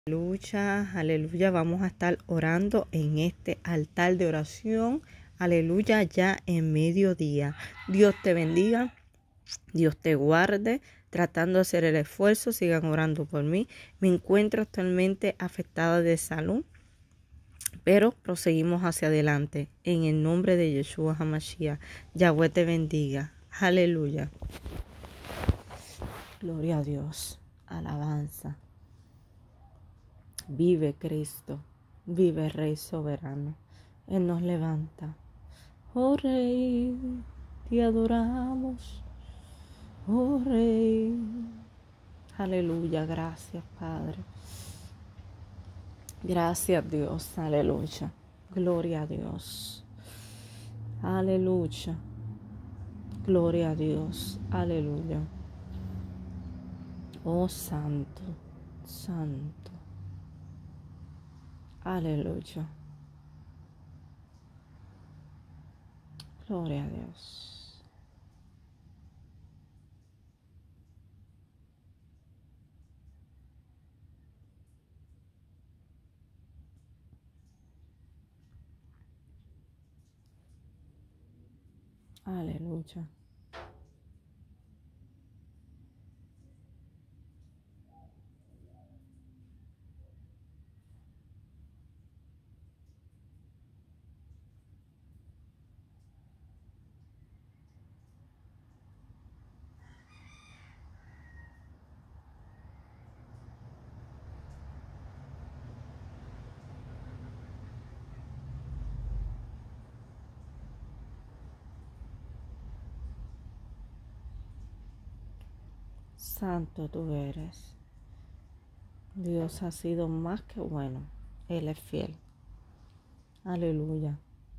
Aleluya, aleluya. Vamos a estar orando en este altar de oración. Aleluya, ya en mediodía. Dios te bendiga, Dios te guarde. Tratando de hacer el esfuerzo, sigan orando por mí. Me encuentro actualmente afectada de salud, pero proseguimos hacia adelante. En el nombre de Yeshua HaMashiach, Yahweh te bendiga. Aleluya. Gloria a Dios. Alabanza. Vive Cristo, vive Rey soberano. Él nos levanta. Oh Rey, te adoramos. Oh Rey. Aleluya, gracias Padre. Gracias Dios, aleluya. Gloria a Dios. Aleluya. Gloria a Dios, aleluya. Oh Santo, Santo. Aleluya. Gloria a Dios. Aleluya. Santo tú eres. Dios ha sido más que bueno. Él es fiel. Aleluya.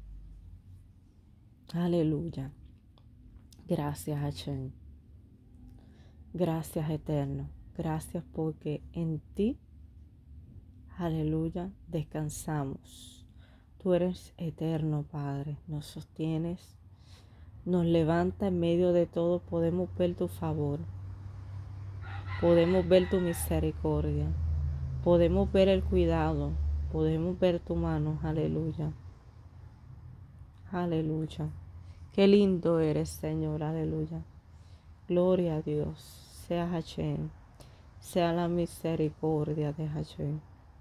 Aleluya. Gracias, Hashem. Gracias, Eterno. Gracias porque en ti, aleluya, descansamos. Tú eres eterno, Padre. Nos sostienes, nos levanta en medio de todo. Podemos ver tu favor. Podemos ver tu misericordia. Podemos ver el cuidado. Podemos ver tu mano. Aleluya. Aleluya. Qué lindo eres, Señor. Aleluya. Gloria a Dios. Sea Hashem. Sea la misericordia de Hashem.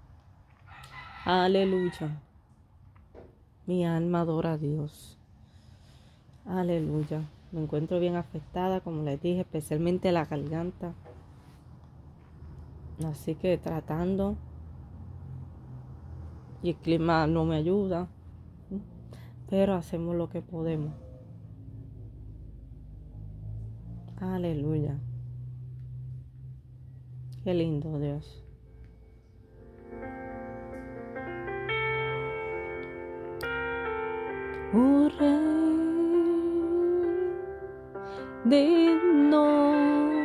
Aleluya. Mi alma adora a Dios. Aleluya. Me encuentro bien afectada, como les dije, especialmente la garganta. Así que tratando. Y el clima no me ayuda. Pero hacemos lo que podemos. Aleluya. Qué lindo Dios. Oh Rey, digno,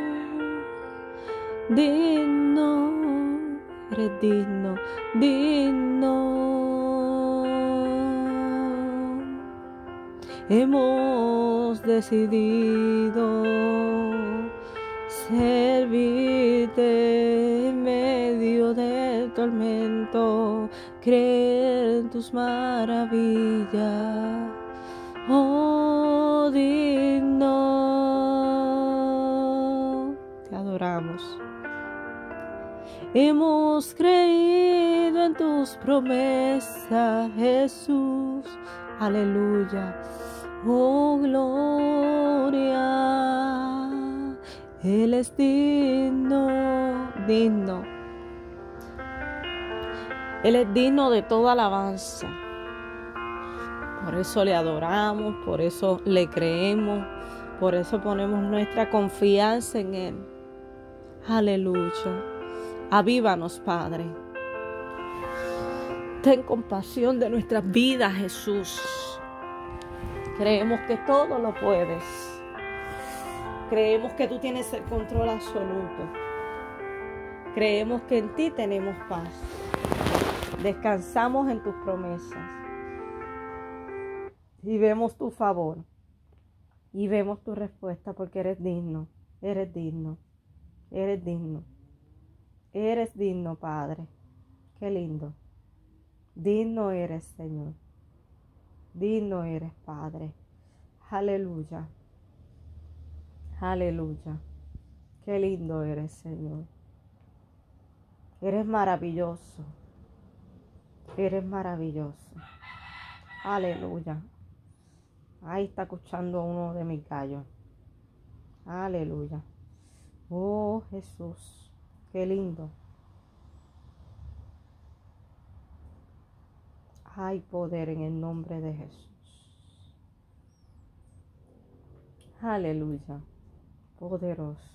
digno, eres digno, digno. Hemos decidido servirte en medio del tormento, creer en tus maravillas, oh digno. Te adoramos. Hemos creído en tus promesas, Jesús, aleluya. Oh gloria, Él es digno, digno. Él es digno de toda alabanza. Por eso le adoramos, por eso le creemos, por eso ponemos nuestra confianza en Él. Aleluya. Avívanos, Padre. Ten compasión de nuestras vidas, Jesús. Creemos que todo lo puedes. Creemos que tú tienes el control absoluto. Creemos que en ti tenemos paz. Descansamos en tus promesas. Y vemos tu favor. Y vemos tu respuesta porque eres digno. Eres digno. Eres digno. Eres digno, Padre. Qué lindo. Digno eres, Señor. Digno eres, Padre. Aleluya. Aleluya. Qué lindo eres, Señor. Eres maravilloso. Eres maravilloso. Aleluya. Ahí está escuchando uno de mis gallos. Aleluya. Oh, Jesús. Qué lindo. Hay poder en el nombre de Jesús. Aleluya. Poderoso.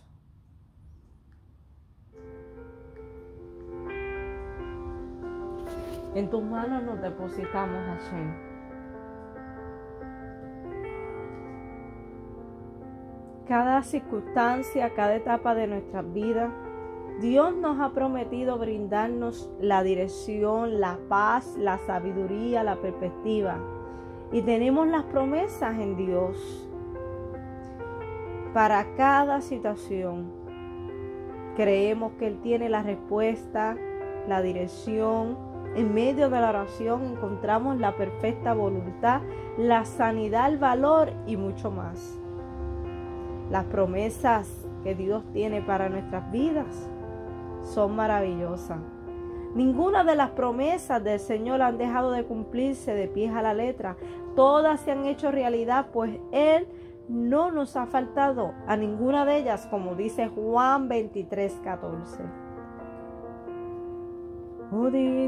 En tus manos nos depositamos, Hashem. Cada circunstancia, cada etapa de nuestras vidas, Dios nos ha prometido brindarnos la dirección, la paz, la sabiduría, la perspectiva. Y tenemos las promesas en Dios para cada situación. Creemos que Él tiene la respuesta, la dirección. En medio de la oración encontramos la perfecta voluntad, la sanidad, el valor y mucho más. Las promesas que Dios tiene para nuestras vidas son maravillosas. Ninguna de las promesas del Señor han dejado de cumplirse de pies a la letra. Todas se han hecho realidad, pues Él no nos ha faltado a ninguna de ellas, como dice Juan 23:14. Oh,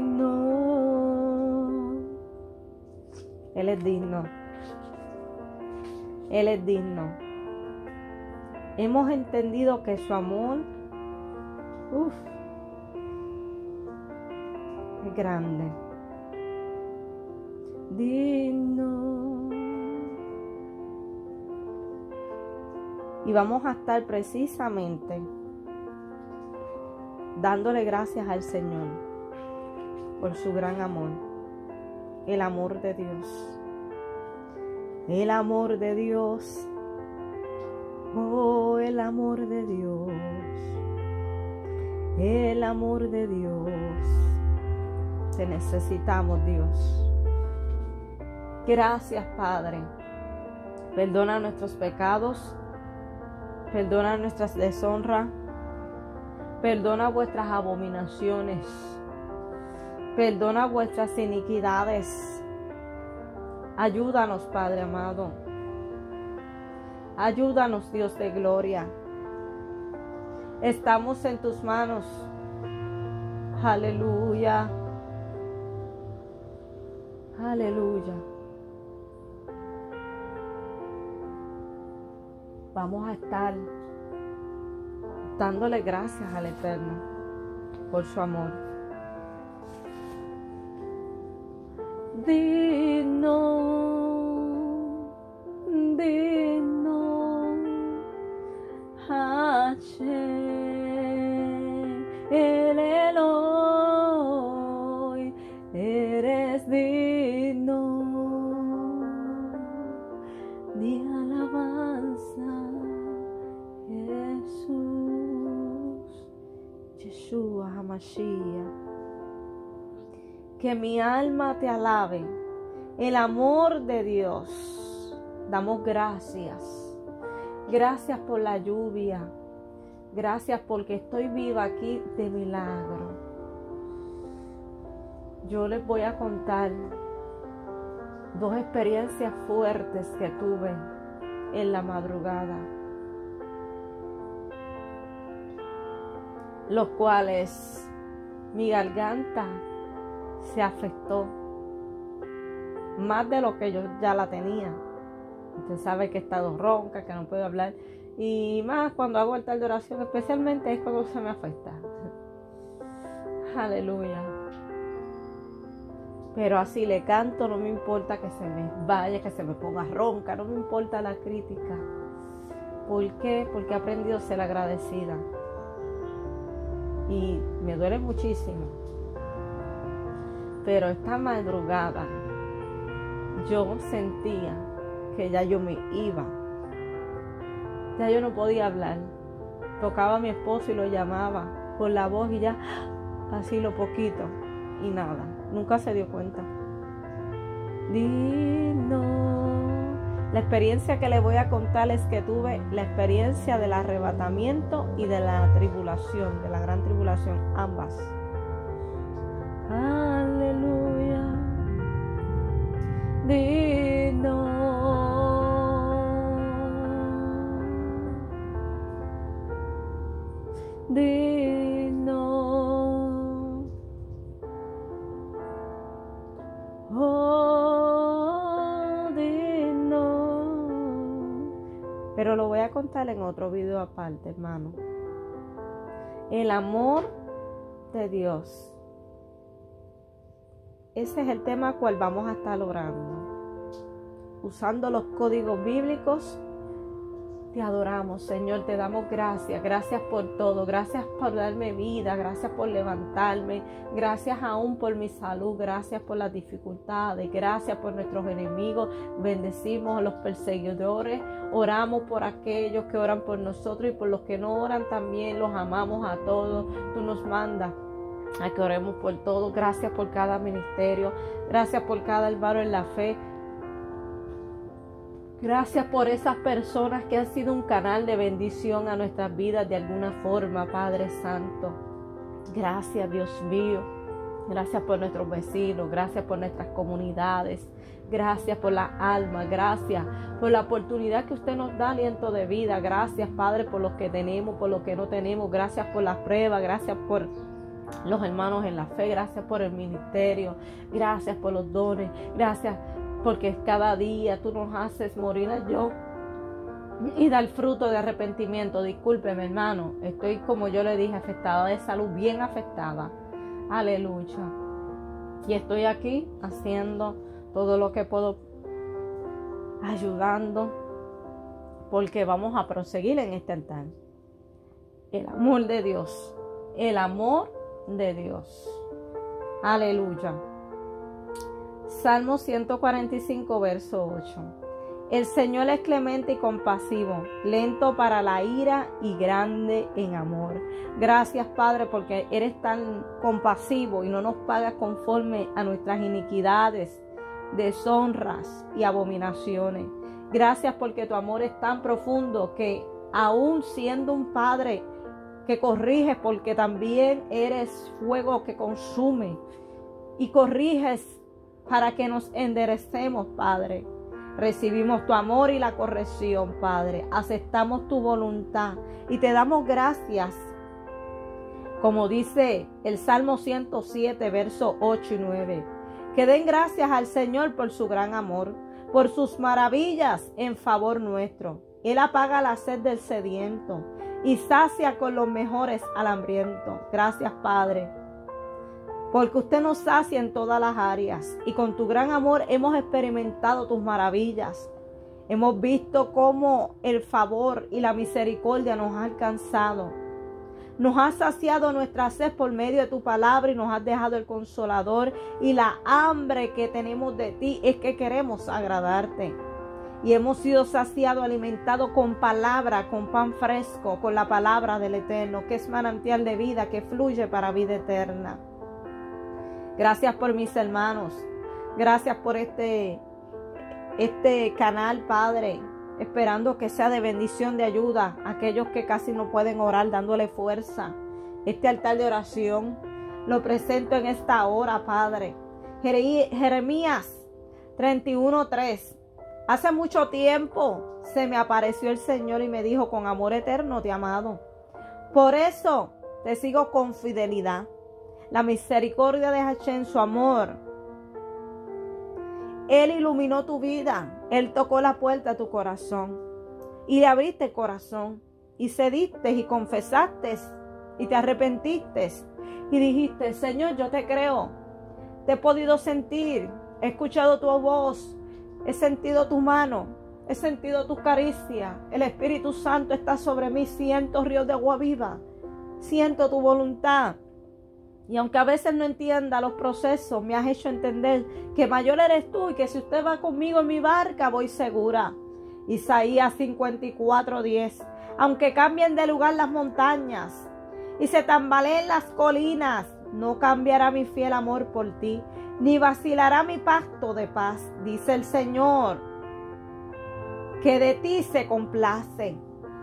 digno. Él es digno. Él es digno. Hemos entendido que su amor es grande. Digno. Y vamos a estar precisamente dándole gracias al Señor por su gran amor. El amor de Dios. El amor de Dios. Oh, el amor de Dios. El amor de Dios. Te necesitamos, Dios. Gracias, Padre. Perdona nuestros pecados. Perdona nuestras deshonras. Perdona vuestras abominaciones. Perdona vuestras iniquidades. Ayúdanos, Padre amado. Ayúdanos, Dios de gloria. Estamos en tus manos. Aleluya. Aleluya. Vamos a estar dándole gracias al Eterno por su amor. Digno, digno, Hashem, el Eloi, eres digno de alabanza, Jesús, Yeshua HaMashiach. Que mi alma te alabe, el amor de Dios. Damos gracias. Gracias por la lluvia. Gracias porque estoy viva aquí de milagro. Yo les voy a contar dos experiencias fuertes que tuve en la madrugada, los cuales mi garganta se afectó más de lo que yo ya la tenía. Usted sabe que he estado ronca, que no puedo hablar, y más cuando hago altar de oración, especialmente es cuando se me afecta. Aleluya. Pero así le canto, no me importa que se me vaya, que se me ponga ronca, no me importa la crítica. ¿Por qué? Porque he aprendido a ser agradecida. Y me duele muchísimo. Pero esta madrugada yo sentía que ya yo me iba. Ya yo no podía hablar. Tocaba a mi esposo y lo llamaba por la voz y ya así lo poquito. y nada, nunca se dio cuenta. Digno. La experiencia que le voy a contar es que tuve la experiencia del arrebatamiento y de la tribulación, de la gran tribulación, ambas. Aleluya. Digno. Digno. Oh, digno. Pero lo voy a contar en otro video aparte, hermano. El amor de Dios. Ese es el tema al cual vamos a estar orando. Usando los códigos bíblicos, te adoramos, Señor, te damos gracias. Gracias por todo. Gracias por darme vida. Gracias por levantarme. Gracias aún por mi salud. Gracias por las dificultades. Gracias por nuestros enemigos. Bendecimos a los perseguidores. Oramos por aquellos que oran por nosotros y por los que no oran también. Los amamos a todos. Tú nos mandas a que oremos por todo. Gracias por cada ministerio. Gracias por cada hermano en la fe. Gracias por esas personas que han sido un canal de bendición a nuestras vidas de alguna forma, Padre Santo. Gracias, Dios mío. Gracias por nuestros vecinos. Gracias por nuestras comunidades. Gracias por las almas. Gracias por la oportunidad que usted nos da, aliento de vida. Gracias, Padre, por los que tenemos, por los que no tenemos. Gracias por las pruebas. Gracias por los hermanos en la fe. Gracias por el ministerio. Gracias por los dones. Gracias porque cada día tú nos haces morir a yo y dar fruto de arrepentimiento. Discúlpeme, hermano, estoy, como yo le dije, afectada de salud, bien afectada. Aleluya. Y estoy aquí haciendo todo lo que puedo, ayudando, porque vamos a proseguir en este altar. El amor de Dios. El amor de Dios. Aleluya. Salmo 145, verso 8. El Señor es clemente y compasivo, lento para la ira y grande en amor. Gracias, Padre, porque eres tan compasivo y no nos pagas conforme a nuestras iniquidades, deshonras y abominaciones. Gracias porque tu amor es tan profundo que aún siendo un Padre que corriges, porque también eres fuego que consume y corriges para que nos enderecemos, Padre. Recibimos tu amor y la corrección, Padre. Aceptamos tu voluntad y te damos gracias. Como dice el Salmo 107, versos 8 y 9. Que den gracias al Señor por su gran amor, por sus maravillas en favor nuestro. Él apaga la sed del sediento y sacia con los mejores al hambriento. Gracias, Padre, porque usted nos sacia en todas las áreas y con tu gran amor hemos experimentado tus maravillas. Hemos visto cómo el favor y la misericordia nos ha alcanzado. Nos has saciado nuestra sed por medio de tu palabra y nos has dejado el consolador, y la hambre que tenemos de ti es que queremos agradarte. Y hemos sido saciados, alimentados con palabra, con pan fresco, con la palabra del Eterno, que es manantial de vida, que fluye para vida eterna. Gracias por mis hermanos. Gracias por este canal, Padre. Esperando que sea de bendición, de ayuda a aquellos que casi no pueden orar, dándole fuerza. Este altar de oración lo presento en esta hora, Padre. Jeremías 31:3. Hace mucho tiempo se me apareció el Señor y me dijo: con amor eterno te he amado. Por eso te sigo con fidelidad. La misericordia de Hashem, su amor. Él iluminó tu vida. Él tocó la puerta a tu corazón. Y le abriste el corazón. Y cediste y confesaste. Y te arrepentiste. Y dijiste: Señor, yo te creo. Te he podido sentir. He escuchado tu voz. He sentido tu mano. He sentido tu caricia. El Espíritu Santo está sobre mí. Siento ríos de agua viva. Siento tu voluntad. Y aunque a veces no entienda los procesos, me has hecho entender que mayor eres tú y que si usted va conmigo en mi barca, voy segura. Isaías 54:10. Aunque cambien de lugar las montañas y se tambaleen las colinas, no cambiará mi fiel amor por ti, ni vacilará mi pacto de paz, dice el Señor, que de ti se complace.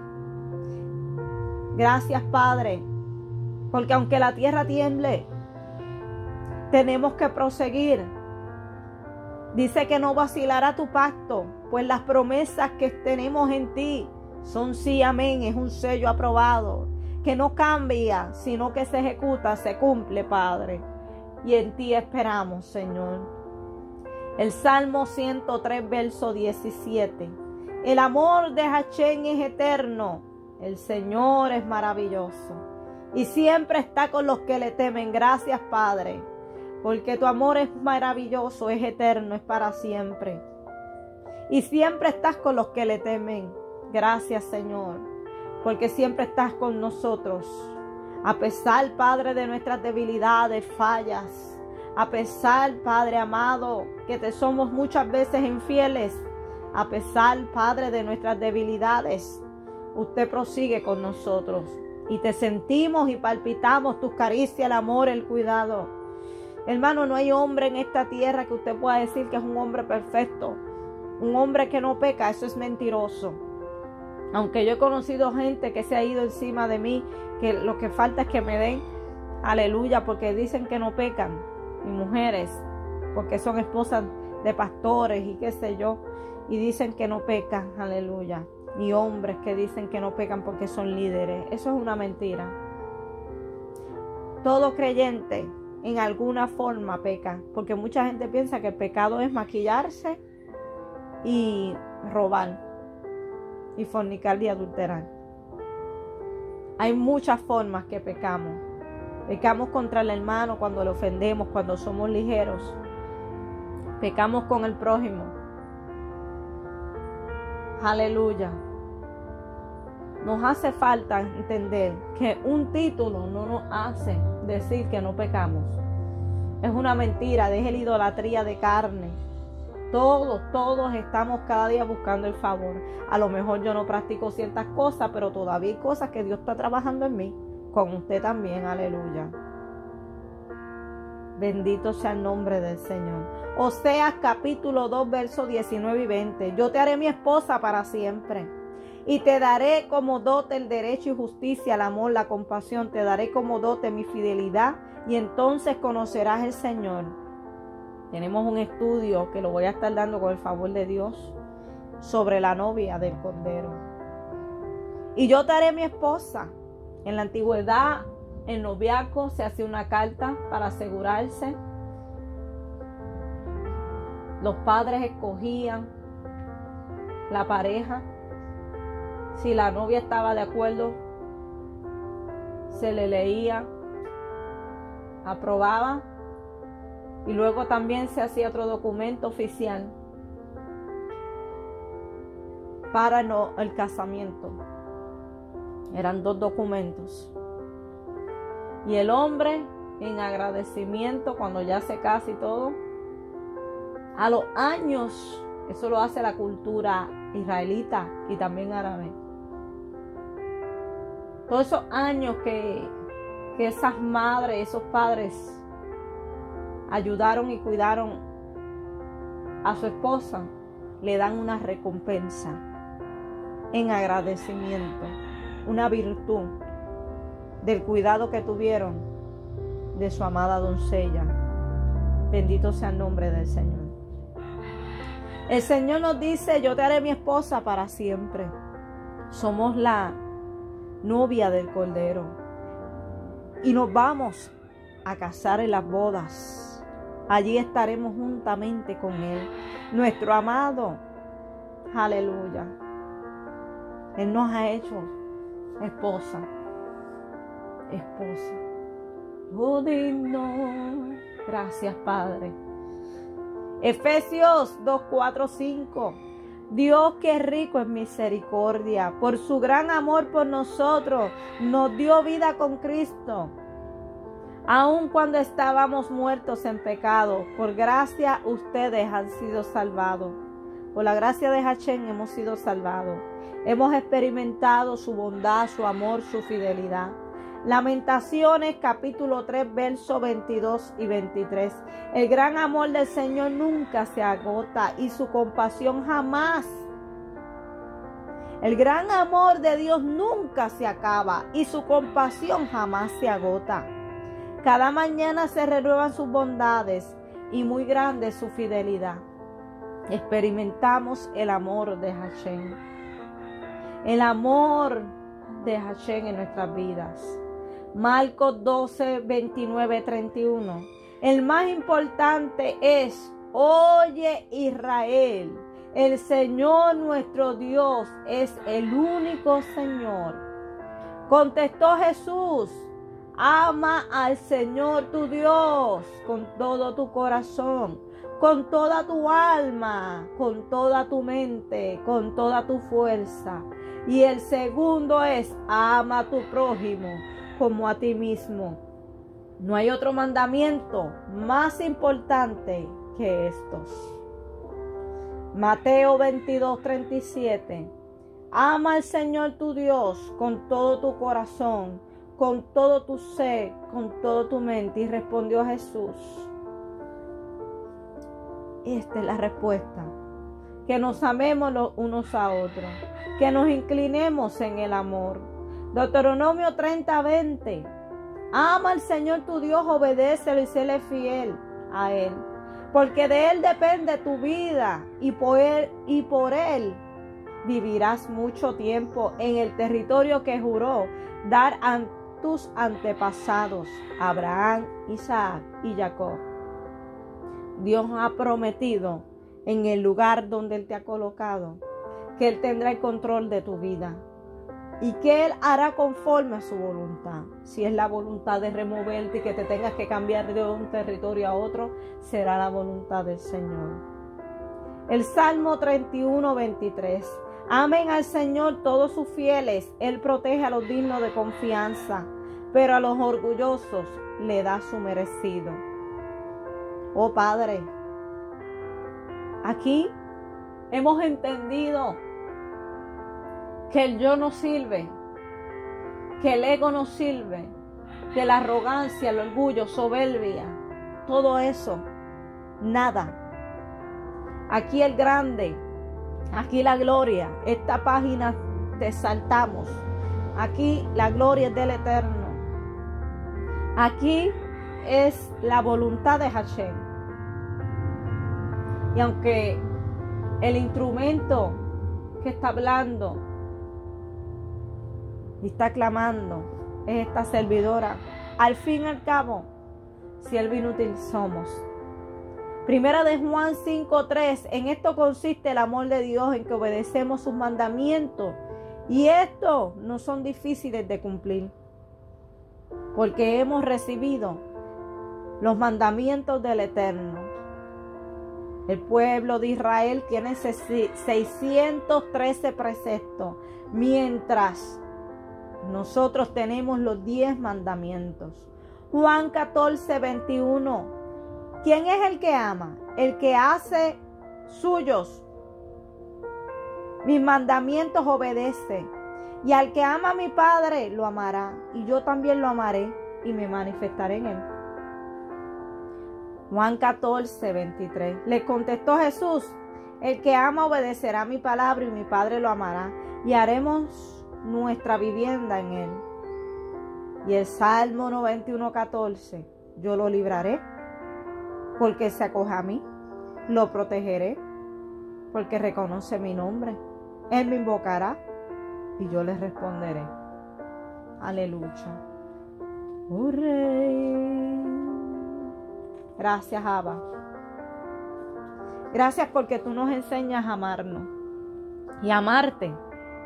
Gracias, Padre, porque aunque la tierra tiemble, tenemos que proseguir. Dice que no vacilará tu pacto, pues las promesas que tenemos en ti son sí, amén, es un sello aprobado, que no cambia, sino que se ejecuta, se cumple, Padre. Y en ti esperamos, Señor. El Salmo 103, verso 17. El amor de Hachén es eterno. El Señor es maravilloso y siempre está con los que le temen. Gracias, Padre, porque tu amor es maravilloso, es eterno, es para siempre. Y siempre estás con los que le temen. Gracias, Señor, porque siempre estás con nosotros. A pesar, Padre, de nuestras debilidades, fallas. A pesar, Padre amado, que te somos muchas veces infieles. A pesar, Padre, de nuestras debilidades, usted prosigue con nosotros y te sentimos y palpitamos tus caricias, el amor, el cuidado. Hermano, no hay hombre en esta tierra que usted pueda decir que es un hombre perfecto, un hombre que no peca. Eso es mentiroso. Aunque yo he conocido gente que se ha ido encima de mí, que lo que falta es que me den, aleluya, porque dicen que no pecan, y mujeres, porque son esposas de pastores y qué sé yo, y dicen que no pecan, aleluya. Y hombres que dicen que no pecan porque son líderes. Eso es una mentira. Todo creyente en alguna forma peca, porque mucha gente piensa que el pecado es maquillarse y robar y fornicar y adulterar. Hay muchas formas que pecamos. Pecamos contra el hermano cuando le ofendemos, cuando somos ligeros. Pecamos con el prójimo. Aleluya. Nos hace falta entender que un título no nos hace decir que no pecamos. Es una mentira, deje la idolatría de carne. Todos estamos cada día buscando el favor. A lo mejor yo no practico ciertas cosas, pero todavía hay cosas que Dios está trabajando en mí. Con usted también, aleluya. Bendito sea el nombre del Señor. Oseas capítulo 2, versos 19 y 20. Yo te haré mi esposa para siempre. Y te daré como dote el derecho y justicia, el amor, la compasión. Te daré como dote mi fidelidad. Y entonces conocerás el Señor. Tenemos un estudio que lo voy a estar dando con el favor de Dios sobre la novia del Cordero. Y yo te haré mi esposa. En la antigüedad, el noviazgo se hacía una carta para asegurarse. Los padres escogían la pareja. Si la novia estaba de acuerdo, se le leía, aprobaba, y luego también se hacía otro documento oficial para el casamiento. Eran 2 documentos. Y el hombre, en agradecimiento, cuando ya se casa y todo, a los años, eso lo hace la cultura israelita y también árabe. Todos esos años que esas madres, esos padres ayudaron y cuidaron a su esposa, le dan una recompensa en agradecimiento, una virtud del cuidado que tuvieron de su amada doncella. Bendito sea el nombre del Señor. El Señor nos dice: yo te haré mi esposa para siempre. Somos la novia del Cordero y nos vamos a casar en las bodas. Allí estaremos juntamente con Él, nuestro amado. Aleluya. Él nos ha hecho esposa. Oh, digno. Gracias, Padre. Efesios 2, 4, 5. Dios, que es rico en misericordia, por su gran amor por nosotros, nos dio vida con Cristo. Aun cuando estábamos muertos en pecado, por gracia ustedes han sido salvados. Por la gracia de Hachén hemos sido salvados. Hemos experimentado su bondad, su amor, su fidelidad. Lamentaciones capítulo 3 versos 22 y 23. El gran amor del Señor nunca se agota y su compasión jamás. El gran amor de Dios nunca se acaba y su compasión jamás se agota. Cada mañana se renuevan sus bondades y muy grande es su fidelidad. Experimentamos el amor de Hashem. El amor de Hashem en nuestras vidas. Marcos 12, 29, 31. El más importante es: oye Israel, el Señor nuestro Dios es el único Señor. Contestó Jesús: ama al Señor tu Dios con todo tu corazón, con toda tu alma, con toda tu mente, con toda tu fuerza. Y el segundo es: ama a tu prójimo como a ti mismo. No hay otro mandamiento más importante que estos. Mateo 22, 37. Ama al Señor tu Dios con todo tu corazón, con todo tu ser, con toda tu mente. Y respondió Jesús. Esta es la respuesta. Que nos amemos los unos a otros. Que nos inclinemos en el amor. Deuteronomio 30, 20. Ama al Señor tu Dios, obedécelo y séle fiel a Él. Porque de Él depende tu vida y por Él vivirás mucho tiempo en el territorio que juró dar a tus antepasados, Abraham, Isaac y Jacob. Dios ha prometido en el lugar donde Él te ha colocado que Él tendrá el control de tu vida y que Él hará conforme a su voluntad. Si es la voluntad de removerte y que te tengas que cambiar de un territorio a otro, será la voluntad del Señor. El Salmo 31, 23. Amen al Señor todos sus fieles. Él protege a los dignos de confianza, pero a los orgullosos le da su merecido. Oh Padre, aquí hemos entendido que el yo no sirve, que el ego no sirve, que la arrogancia, el orgullo, soberbia, todo eso, nada. Aquí el grande, aquí la gloria, esta página te saltamos. Aquí la gloria es del Eterno. Aquí es la voluntad de Hashem. Y aunque el instrumento que está hablando y está clamando es esta servidora, al fin y al cabo, siervo inútil somos. Primera de Juan 5:3. En esto consiste el amor de Dios, en que obedecemos sus mandamientos, y estos no son difíciles de cumplir, porque hemos recibido los mandamientos del Eterno. El pueblo de Israel tiene 613 preceptos, mientras nosotros tenemos los 10 mandamientos. Juan 14, 21. ¿Quién es el que ama? El que hace suyos mis mandamientos obedece. Y al que ama a mi Padre lo amará, y yo también lo amaré y me manifestaré en él. Juan 14, 23. Le contestó Jesús: el que ama obedecerá a mi palabra, y mi Padre lo amará, y haremos nuestra vivienda en él. Y el Salmo 91, 14. Yo lo libraré, porque se acoge a mí. Lo protegeré, porque reconoce mi nombre. Él me invocará y yo le responderé. Aleluya. Oh Rey. Gracias, Abba. Gracias porque tú nos enseñas a amarnos y a amarte.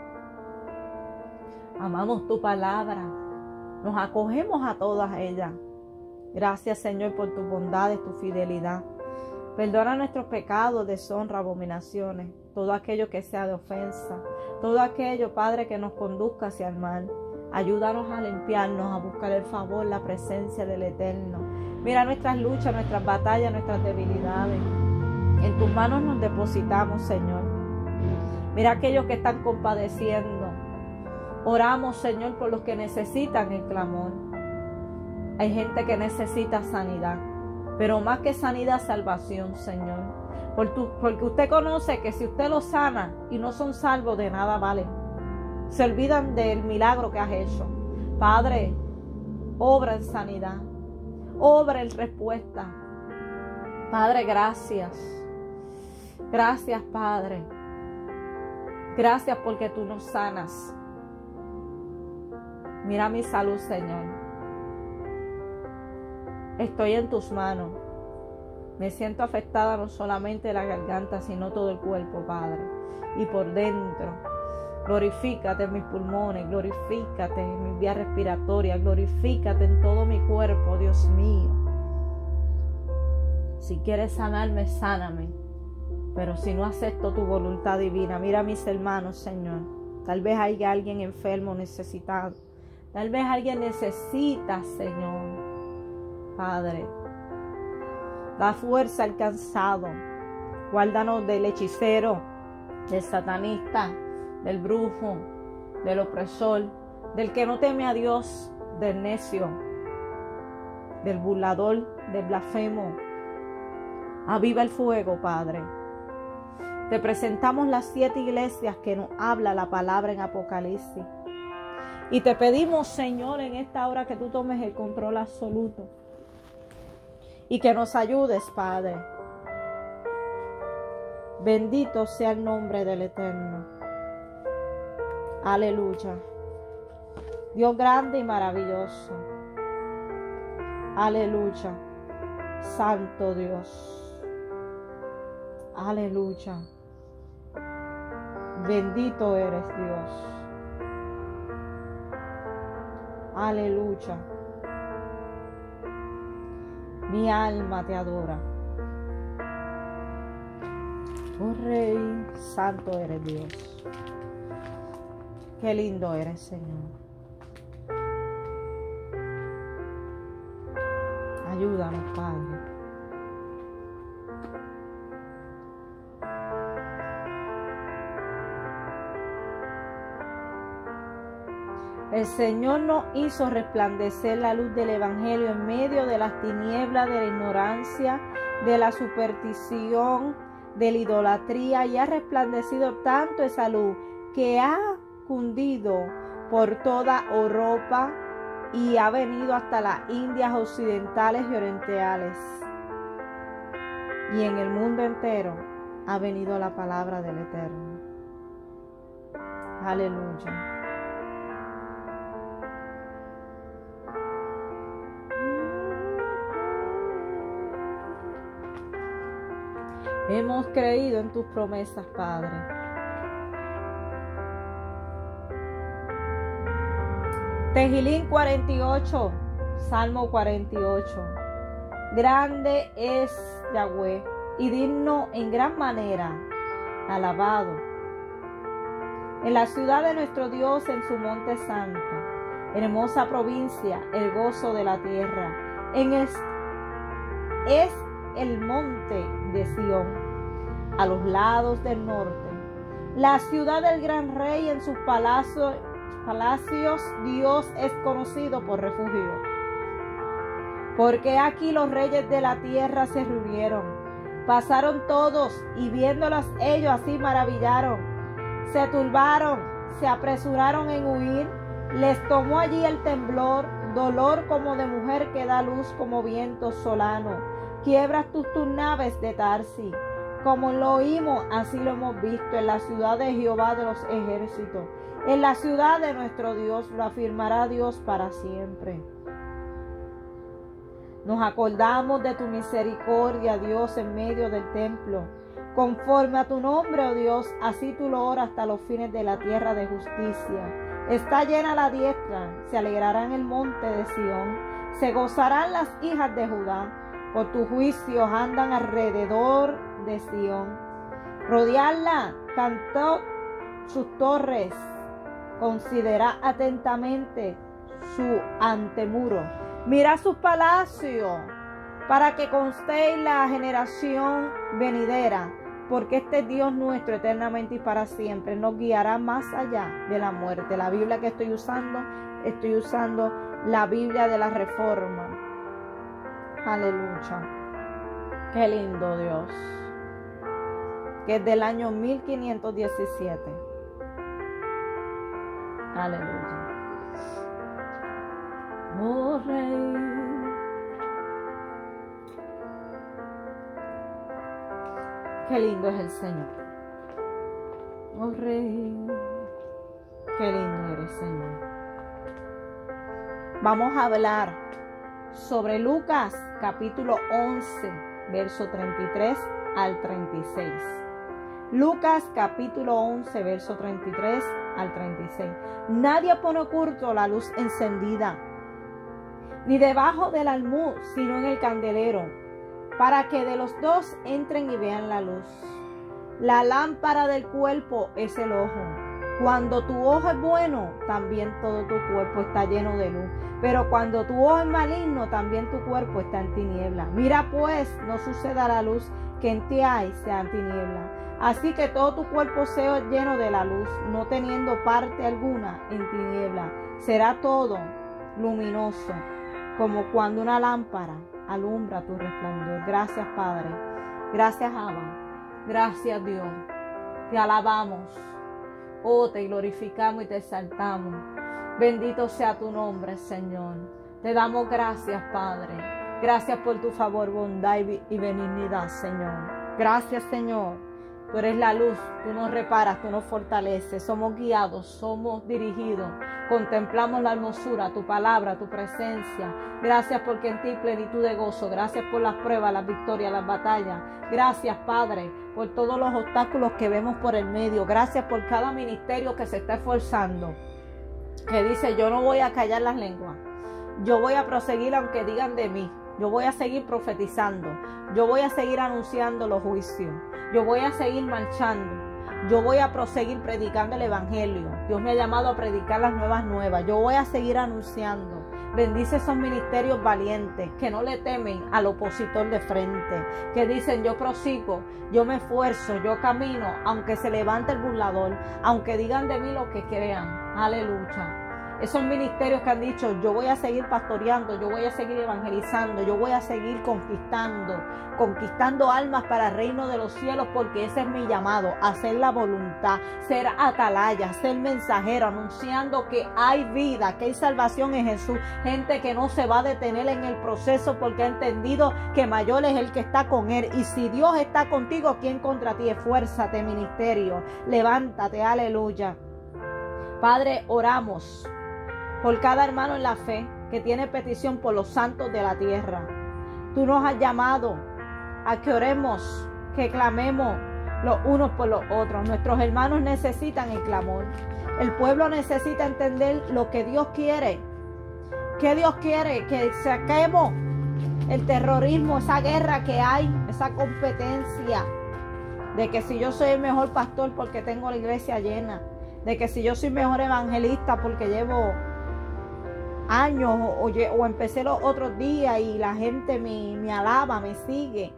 Amamos tu palabra. Nos acogemos a todas ellas. Gracias, Señor, por tus bondades, tu fidelidad. Perdona nuestros pecados, deshonra, abominaciones, todo aquello que sea de ofensa, todo aquello, Padre, que nos conduzca hacia el mal. Ayúdanos a limpiarnos, a buscar el favor, la presencia del Eterno. Mira nuestras luchas, nuestras batallas, nuestras debilidades. En tus manos nos depositamos, Señor. Mira aquellos que están compadeciendo. Oramos, Señor, por los que necesitan el clamor. Hay gente que necesita sanidad, pero más que sanidad, salvación, Señor. Porque usted conoce que si usted los sana y no son salvos, de nada vale. Se olvidan del milagro que has hecho. Padre, obra en sanidad, obra en respuesta. Padre, gracias. Gracias, Padre. Gracias porque tú nos sanas. Mira mi salud, Señor. Estoy en tus manos. Me siento afectada no solamente la garganta, sino todo el cuerpo, Padre. Y por dentro. Glorifícate en mis pulmones, glorifícate en mis vías respiratorias, glorifícate en todo mi cuerpo, Dios mío. Si quieres sanarme, sáname. Pero si no acepto tu voluntad divina, mira a mis hermanos, Señor. Tal vez haya alguien enfermo, necesitado. Tal vez alguien necesita, Señor. Padre, da fuerza al cansado. Guárdanos del hechicero, del satanista, del brujo, del opresor, del que no teme a Dios, del necio, del burlador, del blasfemo. Aviva el fuego, Padre. Te presentamos las 7 iglesias que nos habla la palabra en Apocalipsis. Y te pedimos, Señor, en esta hora que tú tomes el control absoluto. Y que nos ayudes, Padre. Bendito sea el nombre del Eterno. Aleluya. Dios grande y maravilloso. Aleluya. Santo Dios. Aleluya. Bendito eres, Dios. Aleluya. Mi alma te adora. Oh Rey, santo eres, Dios. Qué lindo eres, Señor. Ayúdanos, Padre. El Señor nos hizo resplandecer la luz del Evangelio en medio de las tinieblas de la ignorancia, de la superstición, de la idolatría, y ha resplandecido tanto esa luz que ha cundido por toda Europa y ha venido hasta las Indias occidentales y orientales. Y en el mundo entero ha venido la palabra del Eterno. Aleluya. Hemos creído en tus promesas, Padre. Tehilín 48, Salmo 48. Grande es Yahweh y digno en gran manera, alabado. En la ciudad de nuestro Dios, en su monte santo, hermosa provincia, el gozo de la tierra. Es el monte de Sión, a los lados del norte, la ciudad del gran rey. En sus palacios Dios es conocido por refugio. Porque aquí los reyes de la tierra se reunieron, pasaron todos y viéndolos ellos así maravillaron, se turbaron, se apresuraron en huir, les tomó allí el temblor, dolor como de mujer que da luz, como viento solano. Quiebras tus naves de Tarsis, como lo oímos, así lo hemos visto en la ciudad de Jehová de los ejércitos. En la ciudad de nuestro Dios lo afirmará Dios para siempre. Nos acordamos de tu misericordia, Dios, en medio del templo. Conforme a tu nombre, oh Dios, así tú lo oras hasta los fines de la tierra de justicia. Está llena la diestra, se alegrará en el monte de Sión, se gozarán las hijas de Judá. Por tus juicios andan alrededor de Sión. Rodearla, cantó sus torres. Considera atentamente su antemuro. Mira sus palacios, para que constéis la generación venidera. porque este Dios nuestro eternamente y para siempre nos guiará más allá de la muerte. La Biblia que estoy usando la Biblia de la Reforma. Aleluya. Qué lindo Dios. Que es del año 1517. Aleluya. Oh Rey. Qué lindo es el Señor. Oh Rey. Qué lindo eres, Señor. Vamos a hablar sobre Lucas capítulo 11, verso 33 al 36. Lucas capítulo 11, verso 33 al 36. Nadie pone oculto la luz encendida, ni debajo del almud, sino en el candelero, para que de los dos entren y vean la luz. La lámpara del cuerpo es el ojo. Cuando tu ojo es bueno, también todo tu cuerpo está lleno de luz. Pero cuando tu ojo es maligno, también tu cuerpo está en tiniebla. Mira pues, no suceda la luz que en ti hay sea en tiniebla. Así que todo tu cuerpo sea lleno de la luz, no teniendo parte alguna en tiniebla. Será todo luminoso, como cuando una lámpara alumbra tu resplandor. Gracias, Padre. Gracias, Abba. Gracias, Dios. Te alabamos. Oh, te glorificamos y te exaltamos. Bendito sea tu nombre, Señor. Te damos gracias, Padre. Gracias por tu favor, bondad y benignidad, Señor. Gracias, Señor. Tú eres la luz, tú nos reparas, tú nos fortaleces. Somos guiados, somos dirigidos. Contemplamos la hermosura, tu palabra, tu presencia. Gracias porque en ti hay plenitud de gozo. Gracias por las pruebas, las victorias, las batallas. Gracias, Padre, por todos los obstáculos que vemos por el medio. Gracias por cada ministerio que se está esforzando, que dice: yo no voy a callar las lenguas. Yo voy a proseguir aunque digan de mí. Yo voy a seguir profetizando. Yo voy a seguir anunciando los juicios. Yo voy a seguir marchando. Yo voy a proseguir predicando el evangelio. Dios me ha llamado a predicar las nuevas. Yo voy a seguir anunciando. Bendice esos ministerios valientes que no le temen al opositor de frente, que dicen: yo prosigo, yo me esfuerzo, yo camino, aunque se levante el burlador, aunque digan de mí lo que crean. Aleluya. Esos ministerios que han dicho: yo voy a seguir pastoreando, yo voy a seguir evangelizando, yo voy a seguir conquistando almas para el reino de los cielos, porque ese es mi llamado, hacer la voluntad, ser atalaya, ser mensajero, anunciando que hay vida, que hay salvación en Jesús. Gente que no se va a detener en el proceso porque ha entendido que mayor es el que está con él. Y si Dios está contigo, ¿quién contra ti? Esfuérzate, ministerio, levántate, aleluya. Padre, oramos por cada hermano en la fe que tiene petición por los santos de la tierra. Tú nos has llamado a que oremos, que clamemos los unos por los otros. Nuestros hermanos necesitan el clamor. El pueblo necesita entender lo que Dios quiere. Que Dios quiere que saquemos el terrorismo, esa guerra que hay, esa competencia de que si yo soy el mejor pastor porque tengo la iglesia llena, de que si yo soy mejor evangelista porque llevo años o empecé los otros días y la gente me alaba, me sigue.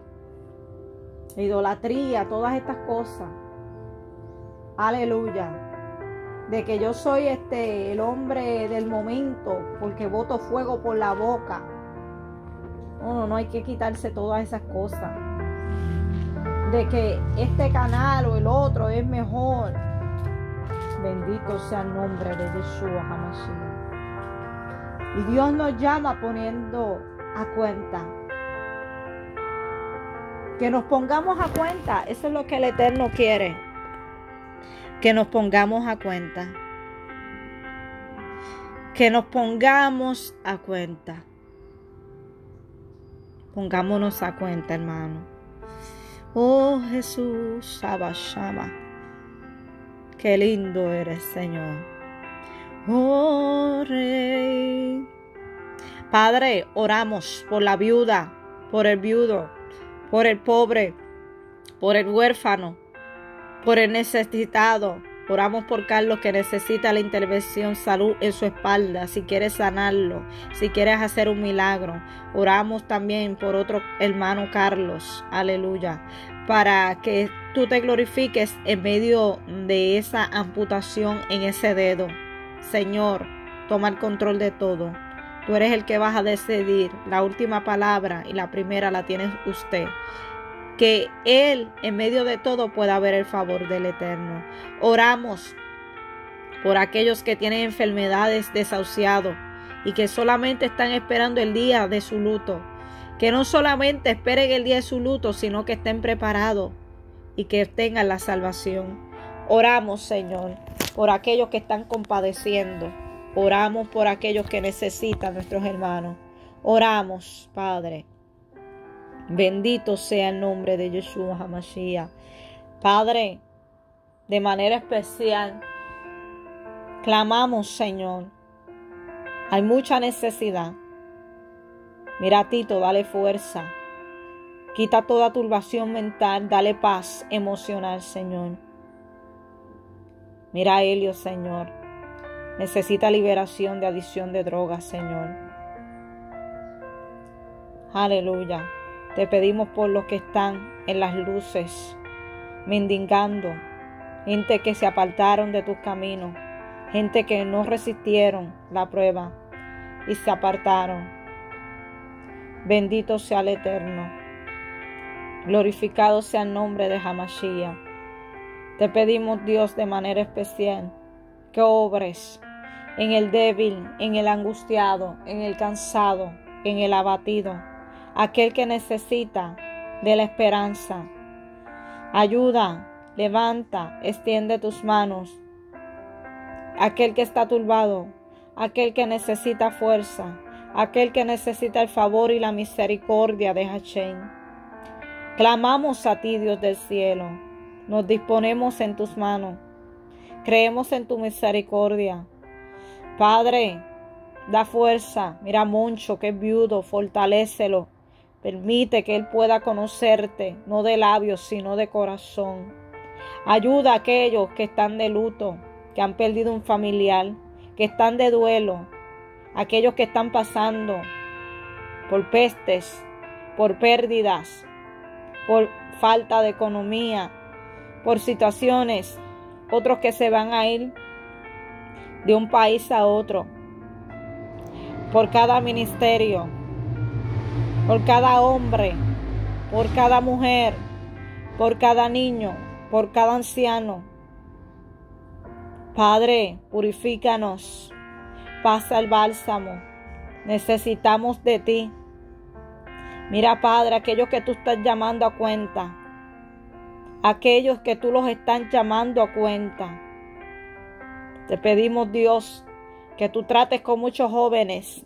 Idolatría, todas estas cosas. Aleluya. De que yo soy el hombre del momento porque boto fuego por la boca. No hay que quitarse todas esas cosas. De que este canal o el otro es mejor. Bendito sea el nombre de Yeshua HaMashiach. Y Dios nos llama poniendo a cuenta. Que nos pongamos a cuenta. Eso es lo que el Eterno quiere. Que nos pongamos a cuenta. Que nos pongamos a cuenta. Pongámonos a cuenta, hermano. Oh Jesús, Abba Shama. Qué lindo eres, Señor. Oh Rey. Padre, oramos por la viuda, por el viudo, por el pobre, por el huérfano, por el necesitado. Oramos por Carlos, que necesita la intervención, salud en su espalda, si quieres sanarlo, si quieres hacer un milagro. Oramos también por otro hermano Carlos, aleluya. para que tú te glorifiques en medio de esa amputación en ese dedo. Señor, toma el control de todo. Tú eres el que vas a decidir. La última palabra y la primera la tiene usted. Que Él en medio de todo pueda ver el favor del Eterno. Oramos por aquellos que tienen enfermedades desahuciados y que solamente están esperando el día de su luto. Que no solamente esperen el día de su luto, sino que estén preparados y que tengan la salvación. Oramos, Señor, por aquellos que están compadeciendo. Oramos por aquellos que necesitan, nuestros hermanos. Oramos, Padre. Bendito sea el nombre de Yeshua HaMashiach. Padre, de manera especial, clamamos, Señor. Hay mucha necesidad. Mira a Tito, dale fuerza. Quita toda turbación mental, dale paz emocional, Señor. Mira a Helio, Señor. Necesita liberación de adicción de drogas, Señor. Aleluya. Te pedimos por los que están en las luces, mendigando, gente que se apartaron de tus caminos, gente que no resistieron la prueba y se apartaron. Bendito sea el Eterno. Glorificado sea el nombre de Hamashiach. Te pedimos, Dios, de manera especial, que obres en el débil, en el angustiado, en el cansado, en el abatido, aquel que necesita de la esperanza. Ayuda, levanta, extiende tus manos. Aquel que está turbado, aquel que necesita fuerza, aquel que necesita el favor y la misericordia de Hashem. Clamamos a ti, Dios del cielo. Nos disponemos en tus manos. Creemos en tu misericordia. Padre, da fuerza. Mira a Moncho, que es viudo, fortalécelo. Permite que él pueda conocerte, no de labios, sino de corazón. Ayuda a aquellos que están de luto, que han perdido un familiar, que están de duelo. Aquellos que están pasando por pestes, por pérdidas, por falta de economía, por situaciones, otros que se van a ir de un país a otro, por cada ministerio, por cada hombre, por cada mujer, por cada niño, por cada anciano. Padre, purifícanos. Pasa el bálsamo. Necesitamos de ti. Mira, Padre, aquellos que tú estás llamando a cuenta. Aquellos que tú los estás llamando a cuenta. Te pedimos, Dios, que tú trates con muchos jóvenes.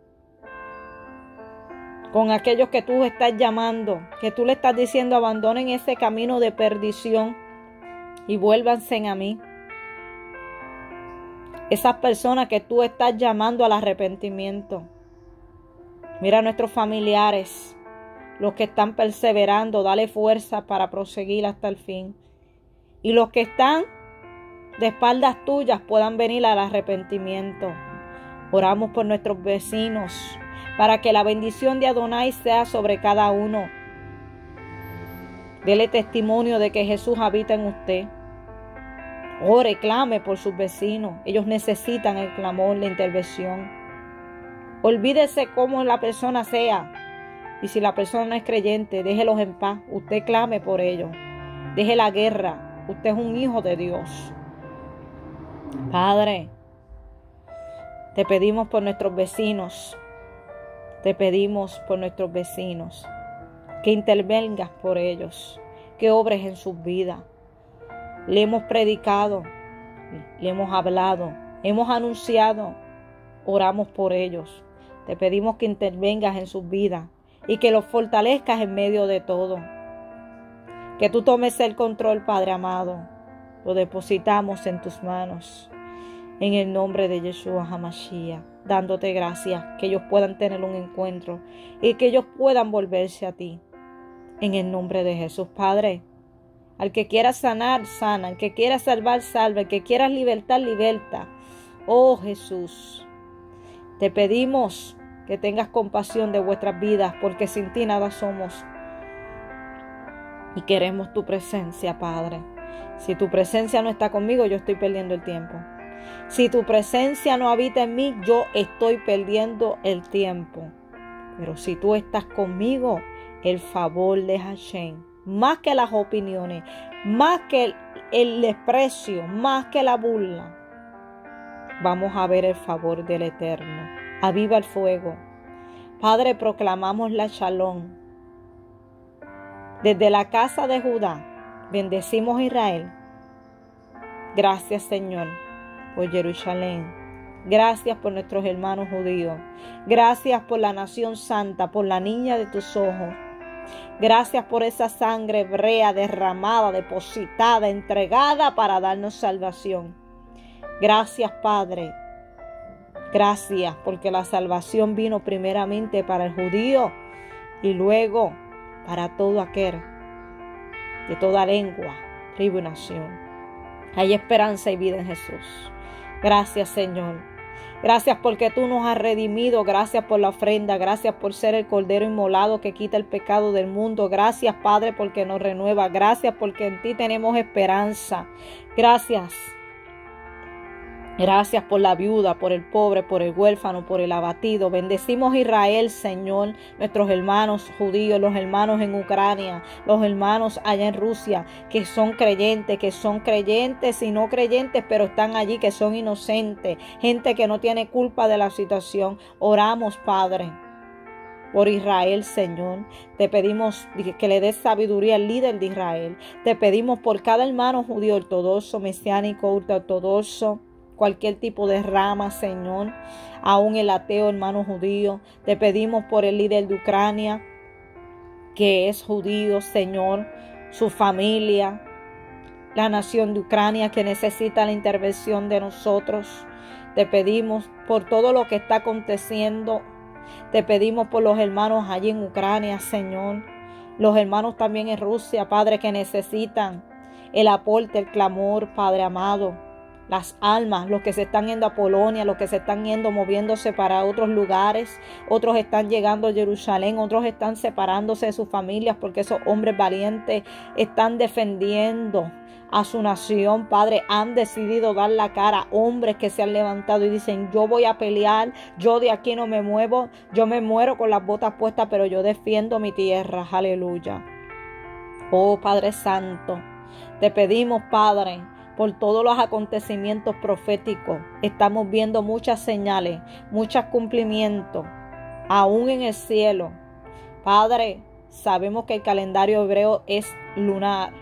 Con aquellos que tú estás llamando. Que tú le estás diciendo abandonen ese camino de perdición y vuélvanse a mí. Esas personas que tú estás llamando al arrepentimiento. Mira a nuestros familiares, los que están perseverando, dale fuerza para proseguir hasta el fin. Y los que están de espaldas tuyas puedan venir al arrepentimiento. Oramos por nuestros vecinos, para que la bendición de Adonai sea sobre cada uno. Dele testimonio de que Jesús habita en usted. Ore, clame por sus vecinos. Ellos necesitan el clamor, la intervención. Olvídese cómo la persona sea. Y si la persona no es creyente, déjelos en paz. Usted clame por ellos. Deje la guerra. Usted es un hijo de Dios. Padre, te pedimos por nuestros vecinos. Te pedimos por nuestros vecinos. Que intervengas por ellos. Que obres en sus vidas. Le hemos predicado, le hemos hablado, hemos anunciado, oramos por ellos. Te pedimos que intervengas en sus vidas y que los fortalezcas en medio de todo. Que tú tomes el control, Padre amado. Lo depositamos en tus manos. En el nombre de Yeshua HaMashiach, dándote gracias, que ellos puedan tener un encuentro y que ellos puedan volverse a ti. En el nombre de Jesús, Padre. Al que quiera sanar, sana. Al que quiera salvar, salva. Al que quiera libertar, liberta. Oh Jesús, te pedimos que tengas compasión de vuestras vidas, porque sin ti nada somos. Y queremos tu presencia, Padre. Si tu presencia no está conmigo, yo estoy perdiendo el tiempo. Si tu presencia no habita en mí, yo estoy perdiendo el tiempo. Pero si tú estás conmigo, el favor de Hashem, más que las opiniones, más que el desprecio, más que la burla, vamos a ver el favor del Eterno. Aviva el fuego. Padre, proclamamos la Shalom. Desde la casa de Judá, bendecimos a Israel. Gracias, Señor, por Jerusalén. Gracias por nuestros hermanos judíos. Gracias por la nación santa, por la niña de tus ojos. Gracias por esa sangre hebrea derramada, depositada, entregada para darnos salvación. Gracias, Padre. Gracias porque la salvación vino primeramente para el judío y luego para todo aquel de toda lengua, tribu y nación. Hay esperanza y vida en Jesús. Gracias, Señor. Gracias porque tú nos has redimido. Gracias por la ofrenda. Gracias por ser el Cordero inmolado que quita el pecado del mundo. Gracias, Padre, porque nos renueva. Gracias porque en ti tenemos esperanza. Gracias. Gracias por la viuda, por el pobre, por el huérfano, por el abatido. Bendecimos a Israel, Señor, nuestros hermanos judíos, los hermanos en Ucrania, los hermanos allá en Rusia, que son creyentes y no creyentes, pero están allí, que son inocentes, gente que no tiene culpa de la situación. Oramos, Padre, por Israel, Señor. Te pedimos que le des sabiduría al líder de Israel. Te pedimos por cada hermano judío ortodoxo, mesiánico, ultraortodoxo, cualquier tipo de rama, Señor, aún el ateo, hermano judío. Te pedimos por el líder de Ucrania, que es judío, Señor, su familia, la nación de Ucrania que necesita la intervención de nosotros. Te pedimos por todo lo que está aconteciendo. Te pedimos por los hermanos allí en Ucrania, Señor. Los hermanos también en Rusia, Padre, que necesitan el aporte, el clamor, Padre amado. Las almas, los que se están yendo a Polonia, los que se están yendo, moviéndose para otros lugares, otros están llegando a Jerusalén, otros están separándose de sus familias porque esos hombres valientes están defendiendo a su nación, Padre. Han decidido dar la cara, hombres que se han levantado y dicen: yo voy a pelear, yo de aquí no me muevo, yo me muero con las botas puestas, pero yo defiendo mi tierra. Aleluya. Oh Padre Santo, te pedimos, Padre, por todos los acontecimientos proféticos. Estamos viendo muchas señales, muchos cumplimientos, aún en el cielo. Padre, sabemos que el calendario hebreo es lunar,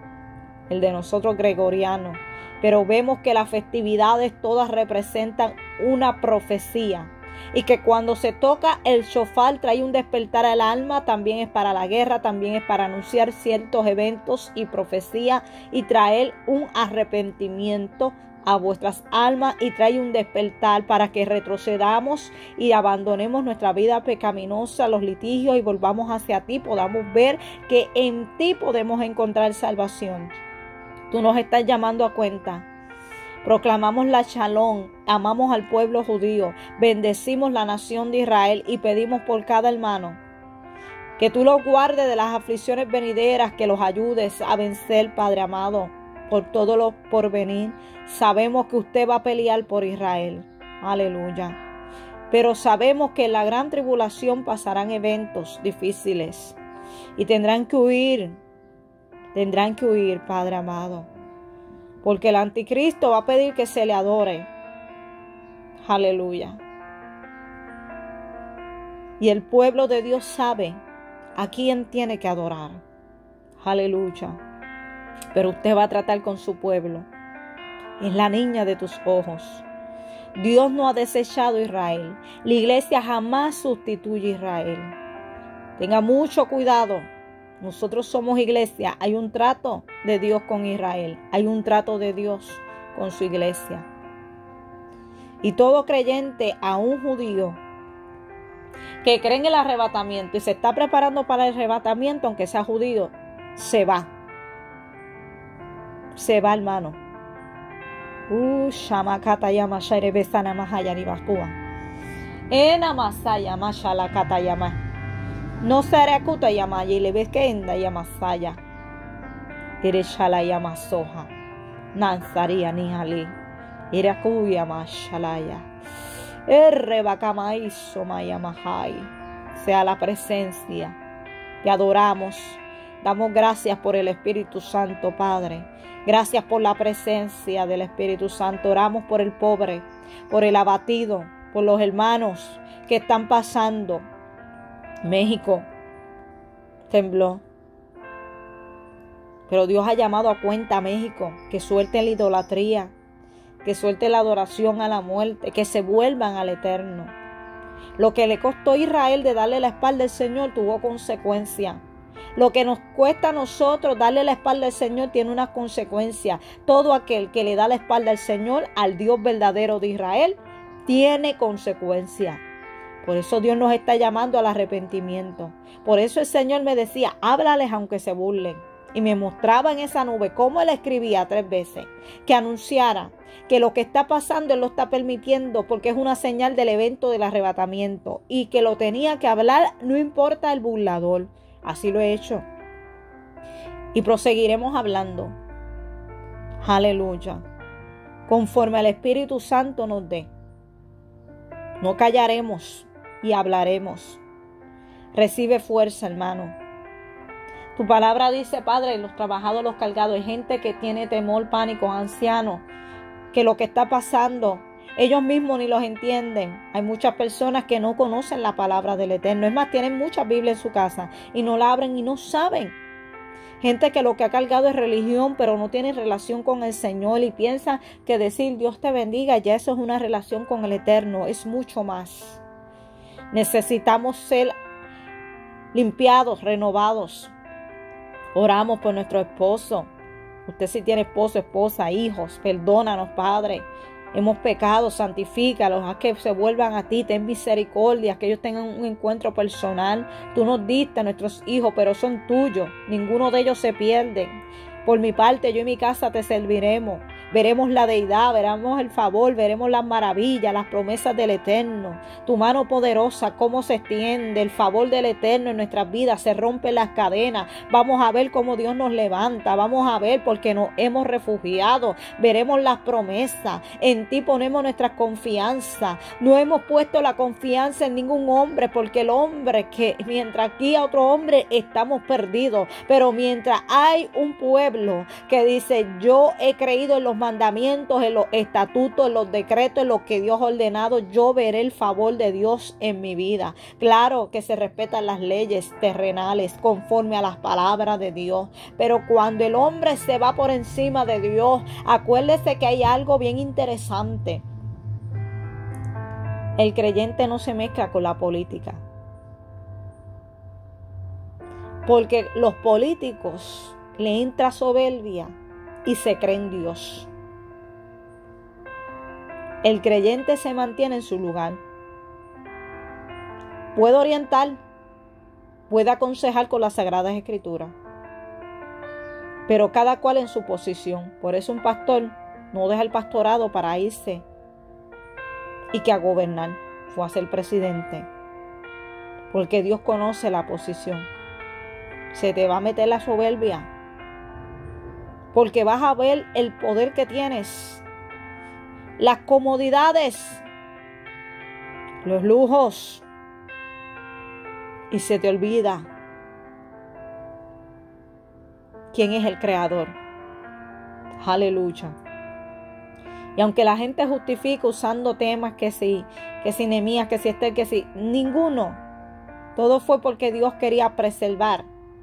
el de nosotros gregoriano, pero vemos que las festividades todas representan una profecía. Y que cuando se toca el shofar trae un despertar al alma, también es para la guerra, también es para anunciar ciertos eventos y profecía y traer un arrepentimiento a vuestras almas y trae un despertar para que retrocedamos y abandonemos nuestra vida pecaminosa, los litigios y volvamos hacia ti, podamos ver que en ti podemos encontrar salvación. Tú nos estás llamando a cuenta. Proclamamos la Shalom, amamos al pueblo judío, bendecimos la nación de Israel y pedimos por cada hermano que tú los guardes de las aflicciones venideras, que los ayudes a vencer, Padre amado, por todo lo por venir. Sabemos que usted va a pelear por Israel. Aleluya. Pero sabemos que en la gran tribulación pasarán eventos difíciles y tendrán que huir, Padre amado. Porque el anticristo va a pedir que se le adore. Aleluya. Y el pueblo de Dios sabe a quién tiene que adorar. Aleluya. Pero usted va a tratar con su pueblo. Es la niña de tus ojos. Dios no ha desechado a Israel. La iglesia jamás sustituye a Israel. Tenga mucho cuidado. Nosotros somos iglesia. Hay un trato de Dios con Israel. Hay un trato de Dios con su iglesia. Y todo creyente, aún judío, que cree en el arrebatamiento y se está preparando para el arrebatamiento, aunque sea judío, se va. Se va, hermano. Shamakata Yamasha Erebesana Mahaya Nibakua. Ena Masaya Mashala Kata Yama. No será kuta yamaya y le ves que enda yamasaya. Ereshalaya masoja. Nanzaria nihali. Irakuya mashalaya. Errebakamaiso mayamahai. Sea la presencia. Te adoramos. Damos gracias por el Espíritu Santo, Padre. Gracias por la presencia del Espíritu Santo. Oramos por el pobre, por el abatido, por los hermanos que están pasando. México tembló. Pero Dios ha llamado a cuenta a México, que suelten la idolatría, que suelten la adoración a la muerte, que se vuelvan al Eterno. Lo que le costó a Israel de darle la espalda al Señor tuvo consecuencia. Lo que nos cuesta a nosotros darle la espalda al Señor tiene unas consecuencias. Todo aquel que le da la espalda al Señor, al Dios verdadero de Israel, tiene consecuencias. Por eso Dios nos está llamando al arrepentimiento. Por eso el Señor me decía, háblales aunque se burlen. Y me mostraba en esa nube cómo Él escribía 3 veces, que anunciara que lo que está pasando Él lo está permitiendo porque es una señal del evento del arrebatamiento y que lo tenía que hablar no importa el burlador. Así lo he hecho. Y proseguiremos hablando. Aleluya. Conforme al Espíritu Santo nos dé. No callaremos y hablaremos. Recibe fuerza, hermano. Tu palabra dice, Padre, los trabajados, los cargados. Hay gente que tiene temor, pánico, ancianos, que lo que está pasando, ellos mismos ni los entienden. Hay muchas personas que no conocen la palabra del Eterno. Es más, tienen muchas Biblias en su casa y no la abren y no saben. Gente que lo que ha cargado es religión, pero no tiene relación con el Señor y piensa que decir Dios te bendiga, ya eso es una relación con el Eterno. Es mucho más. Necesitamos ser limpiados, renovados. Oramos por nuestro esposo. Usted si tiene esposo, esposa, hijos, perdónanos, Padre. Hemos pecado, santifícalos, haz que se vuelvan a ti, ten misericordia, que ellos tengan un encuentro personal. Tú nos diste a nuestros hijos, pero son tuyos. Ninguno de ellos se pierde. Por mi parte, yo y mi casa te serviremos. Veremos la deidad, veremos el favor, veremos las maravillas, las promesas del Eterno. Tu mano poderosa, cómo se extiende, el favor del Eterno en nuestras vidas, se rompen las cadenas. Vamos a ver cómo Dios nos levanta, vamos a ver porque nos hemos refugiado. Veremos las promesas, en ti ponemos nuestra confianza. No hemos puesto la confianza en ningún hombre, porque el hombre que mientras guía a otro hombre estamos perdidos. Pero mientras hay un pueblo que dice yo he creído en los mandamientos, en los estatutos, en los decretos, en lo que Dios ha ordenado, yo veré el favor de Dios en mi vida. Claro que se respetan las leyes terrenales conforme a las palabras de Dios, pero cuando el hombre se va por encima de Dios, acuérdese que hay algo bien interesante. El creyente no se mezcla con la política, porque los políticos le entra soberbia y se cree en Dios. El creyente se mantiene en su lugar. Puede orientar, puede aconsejar con las Sagradas Escrituras, pero cada cual en su posición. Por eso un pastor no deja el pastorado para irse y que a gobernar, fue a ser presidente, porque Dios conoce la posición. Se te va a meter la soberbia, porque vas a ver el poder que tienes, las comodidades, los lujos, y se te olvida quién es el creador. Aleluya. Y aunque la gente justifica usando temas que si Nehemías, que si Esther, que si, ninguno. Todo fue porque Dios quería preservar.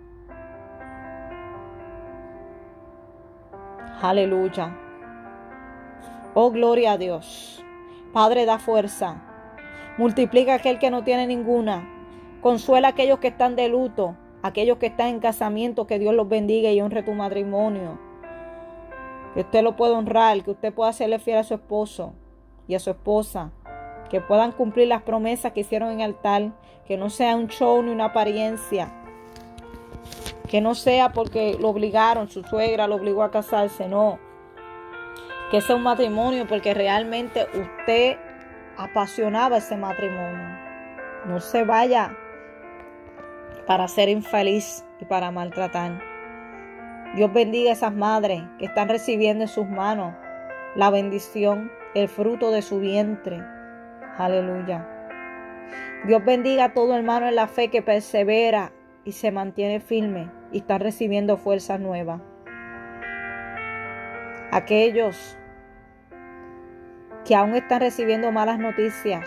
Aleluya. Oh, gloria a Dios. Padre, da fuerza. Multiplica a aquel que no tiene ninguna. Consuela a aquellos que están de luto. Aquellos que están en casamiento. Que Dios los bendiga y honre tu matrimonio. Que usted lo pueda honrar. Que usted pueda serle fiel a su esposo y a su esposa. Que puedan cumplir las promesas que hicieron en el altar. Que no sea un show ni una apariencia. Que no sea porque lo obligaron, su suegra lo obligó a casarse, no. Que sea un matrimonio porque realmente usted apasionaba ese matrimonio. No se vaya para ser infeliz y para maltratar. Dios bendiga a esas madres que están recibiendo en sus manos la bendición, el fruto de su vientre. Aleluya. Dios bendiga a todo hermano en la fe que persevera y se mantiene firme y está recibiendo fuerzas nuevas. Aquellos que aún están recibiendo malas noticias,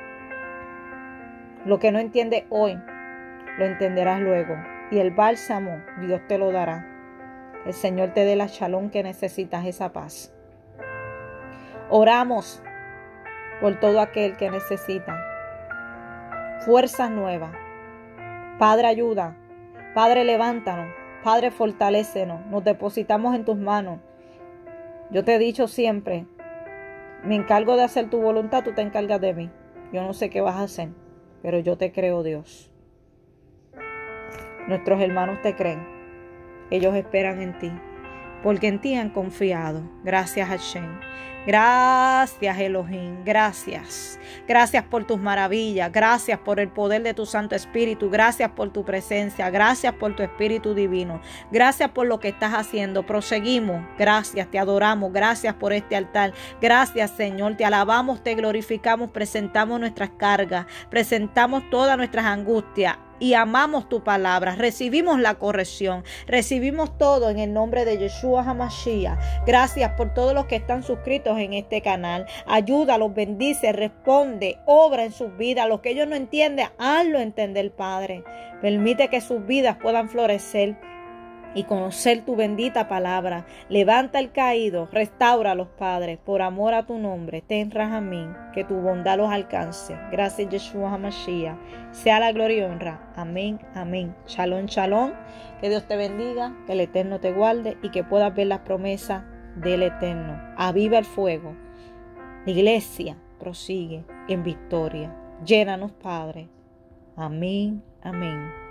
lo que no entiendes hoy, lo entenderás luego. Y el bálsamo, Dios te lo dará. El Señor te dé la shalom que necesitas, esa paz. Oramos por todo aquel que necesita fuerzas nuevas. Padre, ayuda. Padre, levántanos. Padre, fortalécenos. Nos depositamos en tus manos. Yo te he dicho siempre, me encargo de hacer tu voluntad, tú te encargas de mí. Yo no sé qué vas a hacer, pero yo te creo, Dios. Nuestros hermanos te creen. Ellos esperan en ti, porque en ti han confiado. Gracias, Hashem. Gracias, Elohim. Gracias. Gracias por tus maravillas. Gracias por el poder de tu Santo Espíritu. Gracias por tu presencia. Gracias por tu Espíritu Divino. Gracias por lo que estás haciendo. Proseguimos. Gracias, te adoramos. Gracias por este altar. Gracias, Señor. Te alabamos, te glorificamos. Presentamos nuestras cargas. Presentamos todas nuestras angustias. Y amamos tu palabra, recibimos la corrección, recibimos todo en el nombre de Yeshua HaMashiach. Gracias por todos los que están suscritos en este canal. Ayúdalos, bendice, responde, obra en sus vidas. Lo que ellos no entienden, hazlo entender, Padre. Permite que sus vidas puedan florecer y conocer tu bendita palabra. Levanta al caído, restáuralos, Padre, por amor a tu nombre. Ten Rahamín, que tu bondad los alcance. Gracias, Yeshua HaMashiach. Sea la gloria y honra. Amén, amén. Shalom, shalom. Que Dios te bendiga, que el Eterno te guarde y que puedas ver las promesas del Eterno. Aviva el fuego. La iglesia prosigue en victoria. Llénanos, Padre. Amén, amén.